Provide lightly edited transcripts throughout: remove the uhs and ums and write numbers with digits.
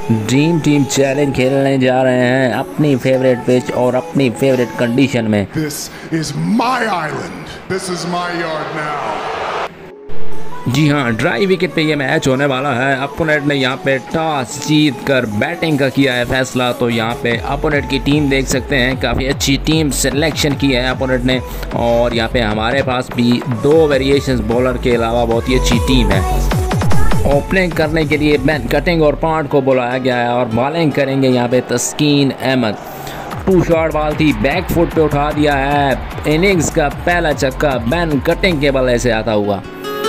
Dream team challenge खेलने जा रहे हैं अपनी फेवरेट पिच और अपनी फेवरेट कंडीशन में। This is my island. This is my yard now. जी हाँ, ड्राई विकेट पे ये मैच होने वाला है। अपोनेंट ने यहाँ पे टॉस जीत कर बैटिंग का किया है फैसला। तो यहाँ पे अपोनेंट की टीम देख सकते हैं, काफ़ी अच्छी टीम सिलेक्शन की है अपोनेंट ने। और यहाँ पे हमारे पास भी 2 वेरिएशंस बॉलर के अलावा बहुत ही अच्छी टीम है। ओपनिंग करने के लिए बेन कटिंग और पांट को बुलाया गया है और बॉलिंग करेंगे यहाँ पे तस्कीन अहमद। 2 शॉट बॉल थी, बैक फुट पे उठा दिया है। इनिंग्स का पहला छक्का बेन कटिंग के बल्ले से आता हुआ।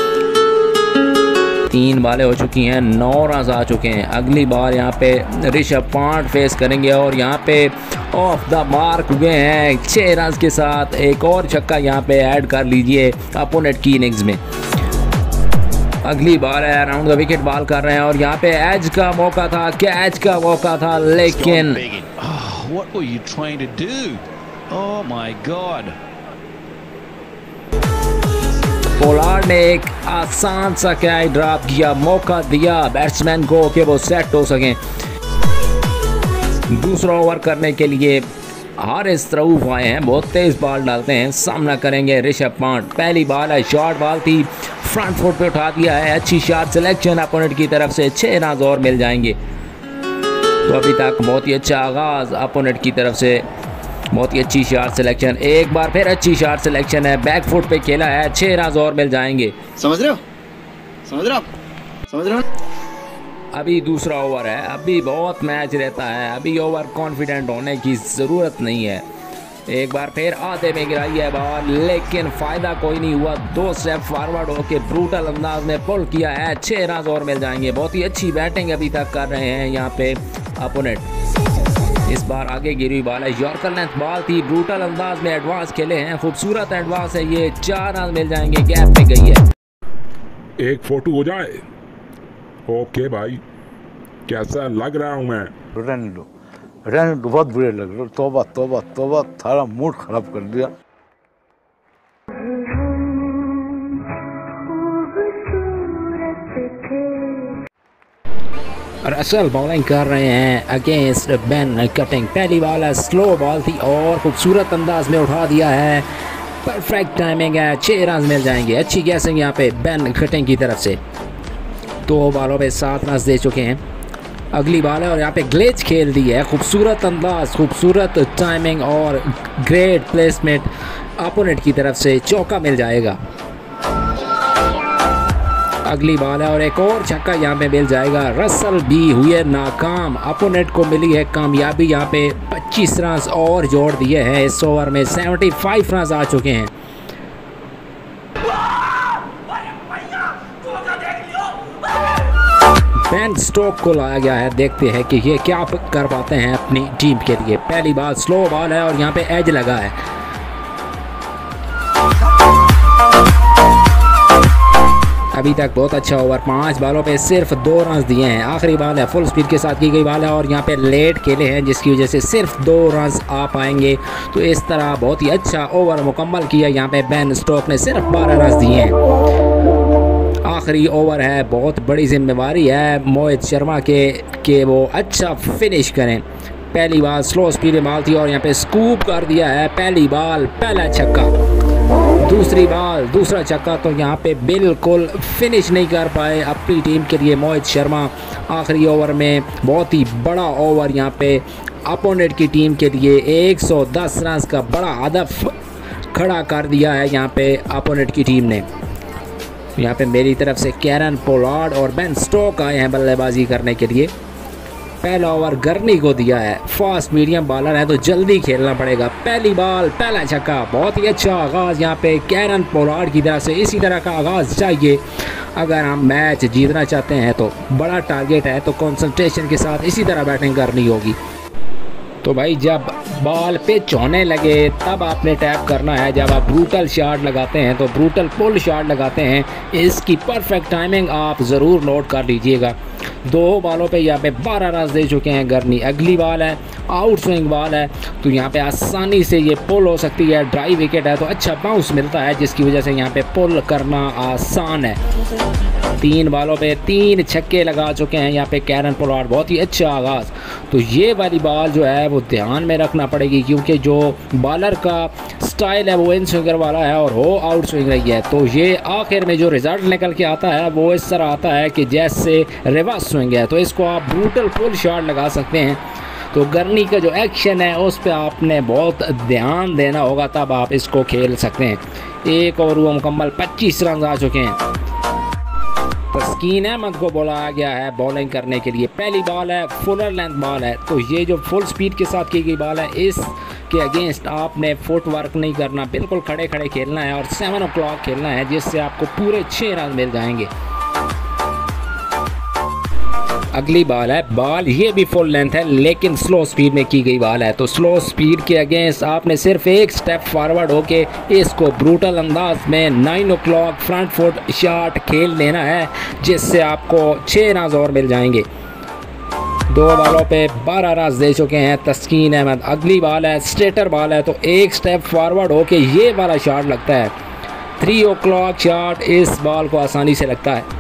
3 बॉलें हो चुकी हैं, 9 रन आ चुके हैं। अगली बार यहाँ पे ऋषभ पंत फेस करेंगे और यहाँ पे ऑफ द मार्क हुए हैं 6 रन के साथ। एक और छक्का यहाँ पे ऐड कर लीजिए अपोनेंट की इनिंग्स में। अगली बार है अराउंड द विकेट बॉल कर रहे हैं और यहाँ पे एज का मौका था, कैच का मौका था, लेकिन What were you trying to do? Oh my God! Pollard ने एक आसान सा कैच ड्रॉप किया, मौका दिया बैट्समैन को कि वो सेट हो सकें। दूसरा ओवर करने के लिए हारिस रऊफ आए हैं, बहुत तेज बॉल डालते हैं, सामना करेंगे ऋषभ पंत। पहली बॉल है, शॉर्ट बॉल थी, फ्रंट फुट पे उठा दिया है। अच्छी शॉट सिलेक्शन अपोनेंट की तरफ से, 6 रन और मिल जाएंगे। तो अभी तक बहुत ही अच्छा आगाज़ अपोनेंट की तरफ से, बहुत ही अच्छी शॉट सिलेक्शन। एक बार फिर अच्छी शॉट सिलेक्शन है, बैक फुट पे खेला है, 6 रन और मिल जाएंगे। समझ रहे हो? समझ रहे हो? समझ रहे हो? अभी दूसरा ओवर है, अभी बहुत मैच रहता है, अभी ओवर कॉन्फिडेंट होने की ज़रूरत नहीं है। एक बार फिर आधे में गिराई है बॉल, लेकिन फ़ायदा कोई नहीं हुआ। 2 स्टेप फॉरवर्ड होके ब्रूटल अंदाज में पुल किया है, 6 रन और मिल जाएंगे। बहुत ही अच्छी बैटिंग अभी तक कर रहे हैं यहाँ पे अपोनेंट। इस बार आगे गिरी बॉल है, यॉर्कर लेंथ बॉल थी, ब्रूटल अंदाज में एडवांस खेले हैं, खूबसूरत एडवांस है ये, 4 रन मिल जाएंगे। गैप पे गई है। एक फोटो हो जाए। ओके भाई, कैसा लग रहा हूँ मैं? रहने दो, बहुत बुरे लग रहे। तौबा तौबा तौबा, सारा मूड खराब कर दिया। रसल बॉलिंग कर रहे हैं अगेंस्ट बेन कटिंग। पहली बॉल है, स्लो बॉल थी और खूबसूरत अंदाज में उठा दिया है, परफेक्ट टाइमिंग है, 6 रन मिल जाएंगे। अच्छी गैसिंग यहाँ पे बेन कटिंग की तरफ से। 2 बॉलों पे 7 रन दे चुके हैं। अगली बॉल है और यहाँ पे ग्लिच खेल दी है, खूबसूरत अंदाज, खूबसूरत टाइमिंग और ग्रेट प्लेसमेंट अपोनेंट की तरफ से, चौका मिल जाएगा। अगली बॉल है और एक और छक्का यहाँ पे मिल जाएगा। रसल भी हुए नाकाम, अपोनेंट को मिली है कामयाबी। यहाँ पे 25 रन और जोड़ दिए हैं इस ओवर में, 75 रन आ चुके हैं। बेन स्टोक को लाया गया है, देखते हैं कि ये क्या कर पाते हैं अपनी टीम के लिए। पहली बार स्लो बॉल है और यहाँ पे एज लगा है। अभी तक बहुत अच्छा ओवर, 5 बॉलों पे सिर्फ 2 रन दिए हैं। आखिरी बॉल है, फुल स्पीड के साथ की गई बॉल है और यहाँ पे लेट खेले हैं, जिसकी वजह से सिर्फ 2 रन आ पाएंगे। तो इस तरह बहुत ही अच्छा ओवर मुकम्मल किया यहाँ पे बेन स्टोक ने, सिर्फ 12 रन दिए हैं। आखिरी ओवर है, बहुत बड़ी जिम्मेवारी है मोहित शर्मा के वो अच्छा फिनिश करें। पहली बार स्लो स्पीड में बॉल थी और यहाँ पे स्कूप कर दिया है। पहली बॉल पहला छक्का, दूसरी बॉल दूसरा छक्का। तो यहाँ पे बिल्कुल फिनिश नहीं कर पाए अपनी टीम के लिए मोहित शर्मा। आखिरी ओवर में बहुत ही बड़ा ओवर यहाँ पे अपोनेंट की टीम के लिए, 110 रन का बड़ा हदफ खड़ा कर दिया है यहाँ पे अपोनेंट की टीम ने। यहाँ पे मेरी तरफ से कैरन पोलार्ड और बेन स्टोक आए हैं बल्लेबाजी करने के लिए। पहला ओवर गर्नी को दिया है, फास्ट मीडियम बॉलर है तो जल्दी खेलना पड़ेगा। पहली बॉल पहला छक्का, बहुत ही अच्छा आगाज़ यहाँ पे कैरन पोलार्ड की तरफ से। इसी तरह का आगाज़ चाहिए अगर हम मैच जीतना चाहते हैं। तो बड़ा टारगेट है तो कंसंट्रेशन के साथ इसी तरह बैटिंग करनी होगी। तो भाई जब बॉल पिच होने लगे तब आपने टैप करना है। जब आप ब्रूटल शॉट लगाते हैं तो ब्रूटल पुल शॉट लगाते हैं, इसकी परफेक्ट टाइमिंग आप ज़रूर नोट कर लीजिएगा। 2 बॉलों पे यहाँ पे 12 रन दे चुके हैं गर्नी। अगली बॉल है आउट स्विंग बॉल है, तो यहाँ पे आसानी से ये पुल हो सकती है। ड्राई विकेट है तो अच्छा बाउंस मिलता है, जिसकी वजह से यहाँ पे पुल करना आसान है। 3 बॉलों पे 3 छक्के लगा चुके हैं यहाँ पे कैरन पोलार्ड। बहुत ही अच्छा आगाज़। तो ये वाली बॉल जो है वो ध्यान में रखना पड़ेगी, क्योंकि जो बॉलर का स्टाइल है वो इन स्विंगर वाला है और वो आउट स्विंग रही है। तो ये आखिर में जो रिज़ल्ट निकल के आता है वो इस तरह आता है कि जैसे रिवर्स स्विंग है, तो इसको आप ब्रूटल पुल शॉट लगा सकते हैं। तो गर्नी का जो एक्शन है उस पर आपने बहुत ध्यान देना होगा, तब आप इसको खेल सकते हैं। 1 ओवर हुआ मुकम्मल, 25 रन आ चुके हैं। तस्कीन अहमद को बुलाया गया है बॉलिंग करने के लिए। पहली बॉल है फुलर लेंथ बॉल है, तो ये जो फुल स्पीड के साथ की गई बॉल है इसके अगेंस्ट आपने फुट वर्क नहीं करना, बिल्कुल खड़े खड़े खेलना है और 7 o'clock खेलना है, जिससे आपको पूरे 6 रन मिल जाएंगे। अगली बॉल है, बॉल ये भी फुल लेंथ है लेकिन स्लो स्पीड में की गई बॉल है। तो स्लो स्पीड के अगेंस्ट आपने सिर्फ एक स्टेप फॉरवर्ड होके इसको ब्रूटल अंदाज में 9 o'clock फ्रंट फुट शॉट खेल लेना है, जिससे आपको 6 रन और मिल जाएंगे। 2 बॉलों पे 12 रन दे चुके हैं तस्कीन अहमद। अगली बॉल है स्ट्रेटर बॉल है, तो एक स्टेप फॉरवर्ड होके ये वाला शॉट लगता है। 3 o'clock शॉट इस बॉल को आसानी से लगता है।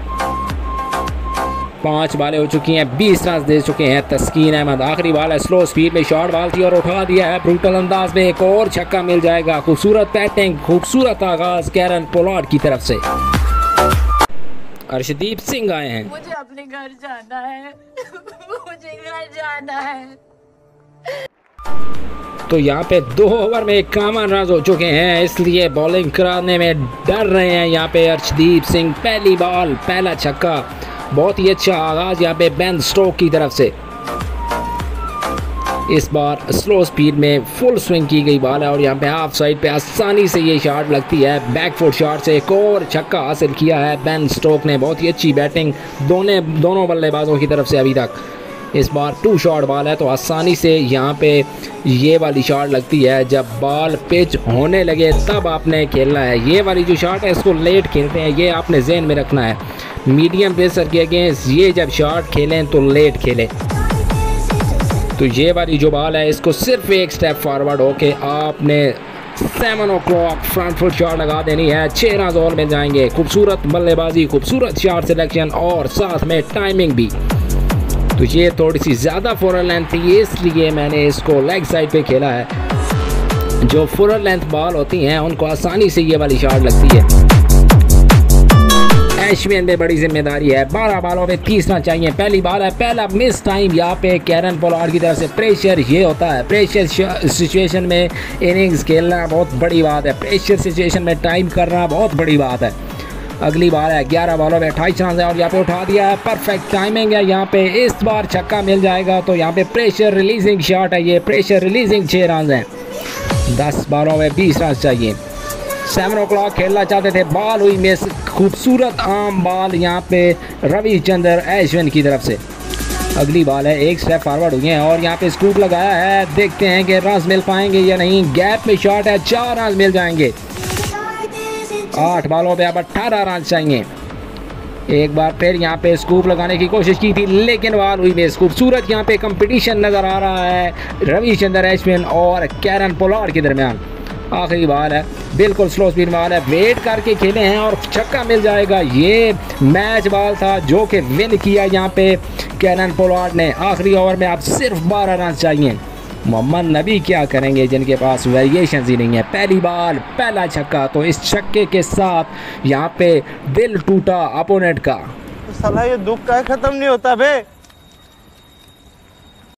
5 बॉलें हो चुकी हैं, 20 रन दे चुके हैं तस्कीन अहमद। आखिरी बॉल है स्लो स्पीड में शॉर्ट बॉल थी और उठा दिया है ब्रूटल अंदाज में, एक और छक्का मिल जाएगा। खूबसूरत बैटिंग, खूबसूरत आगाज कैरन पोलार्ड की तरफ से। अर्शदीप सिंह आए हैं। मुझे अपने घर जाना है, मुझे घर जाना है। तो यहाँ पे 2 ओवर में 51 रन हो चुके हैं, इसलिए बॉलिंग कराने में डर रहे हैं यहाँ पे अर्शदीप सिंह। पहली बॉल पहला छक्का, बहुत ही अच्छा आगाज़ यहाँ पे बेन स्टोक की तरफ से। इस बार स्लो स्पीड में फुल स्विंग की गई बॉल है और यहाँ पे हाफ साइड पे आसानी से ये शॉट लगती है। बैक फुट शॉट से एक और छक्का हासिल किया है बेन स्टोक ने। बहुत ही अच्छी बैटिंग दोनों बल्लेबाजों की तरफ से अभी तक। इस बार 2 शॉट बॉल है, तो आसानी से यहाँ पे ये वाली शॉट लगती है। जब बॉल पिच होने लगे तब आपने खेलना है। ये वाली जो शॉट है इसको लेट खेलते हैं, ये आपने जहन में रखना है। मीडियम पेसर के अगेंस्ट ये जब शॉट खेलें तो लेट खेलें। तो ये वाली जो बॉल है इसको सिर्फ एक स्टेप फॉरवर्ड होके आपने 7 o'clock फ्रंट फुट शॉट लगा देनी है। 6 रन और मिल जाएंगे। खूबसूरत बल्लेबाजी, खूबसूरत शॉट सिलेक्शन और साथ में टाइमिंग भी। तो ये थोड़ी सी ज़्यादा फुल लेंथ थी, इसलिए मैंने इसको लेग साइड पे खेला है। जो फुल लेंथ बॉल होती हैं उनको आसानी से ये वाली शॉट लगती है। एशविन में बड़ी जिम्मेदारी है। 12 बॉलों पे 30 रन चाहिए। पहली बॉल है, पहला मिस टाइम यहाँ पे कैरन पोलार्ड की तरफ से। प्रेशर ये होता है, प्रेशर सिचुएशन में इनिंग्स खेलना बहुत बड़ी बात है। प्रेशर सिचुएशन में टाइम करना बहुत बड़ी बात है। अगली बार है, 11 बॉलों में 28 रन है और यहाँ पे उठा दिया है। परफेक्ट टाइमिंग है यहाँ पे। इस बार छक्का मिल जाएगा, तो यहाँ पे प्रेशर रिलीजिंग शॉट है ये। प्रेशर रिलीजिंग 6 रन है। 10 बॉलों में 20 रन चाहिए। 7 o'clock खेलना चाहते थे, बॉल हुई मिस। खूबसूरत आम बॉल यहाँ पे रविचंद्र अश्विन की तरफ से। अगली बॉल है, एक स्टेप फॉरवर्ड हुए हैं और यहाँ पे स्कूप लगाया है। देखते हैं कि रन मिल पाएंगे या नहीं। गैप में शॉट है, 4 रन मिल जाएंगे। 8 बॉलों पे अब 18 रन चाहिए। एक बार फिर यहाँ पे स्कूप लगाने की कोशिश की थी लेकिन बॉल हुई मिस। खूबसूरत यहाँ पे कंपटीशन नज़र आ रहा है रविचंद्र अश्विन और कैरन पोलार्ड के दरमियान। आखिरी बॉल है, बिल्कुल स्लो स्पीड बॉल है। वेट करके खेले हैं और छक्का मिल जाएगा। ये मैच बॉल था जो कि विन किया यहाँ पे कैरन पोलार्ड ने। आखिरी ओवर में अब सिर्फ 12 रन चाहिए। मोहम्मद नबी क्या करेंगे जिनके पास वेरिएशन ही नहीं है। पहली बॉल पहला छक्का, तो इस छक्के के साथ यहाँ पे दिल टूटा अपोनेंट का। तो साला ये दुख का खत्म नहीं होता बे।